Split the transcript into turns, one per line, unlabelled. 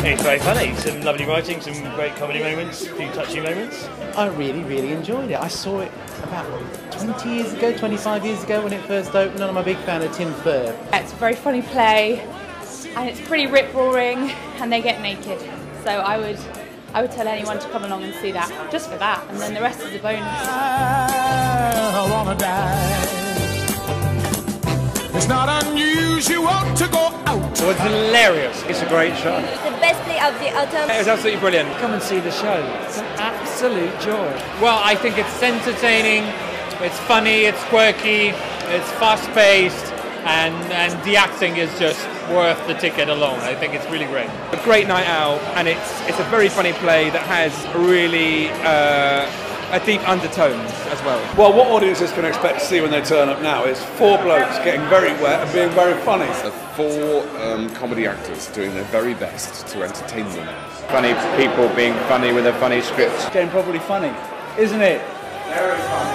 It's very funny. Some lovely writing, some great comedy moments, a few touching moments.
I really, really enjoyed it. I saw it about 20 years ago, 25 years ago when it first opened, and I'm a big fan of Tim Furr.
It's a very funny play, and it's pretty rip-roaring, and they get naked. So I would tell anyone to come along and see that, just for that, and then the rest is a bonus.
I wanna die. It's not unusual to go out.
It was hilarious. It's a great show.
It's the best play of the autumn.
It was absolutely brilliant.
Come and see the show. It's an absolute joy.
Well, I think it's entertaining, it's funny, it's quirky, it's fast-paced, and the acting is just worth the ticket alone. I think it's really great.
A great night out, and it's a very funny play that has really a deep undertones as well.
Well, what audiences can expect to see when they turn up now is four blokes getting very wet and being very funny.
Four comedy actors doing their very best to entertain them.
Funny people being funny with a funny script.
Getting properly funny, isn't it?
Very funny.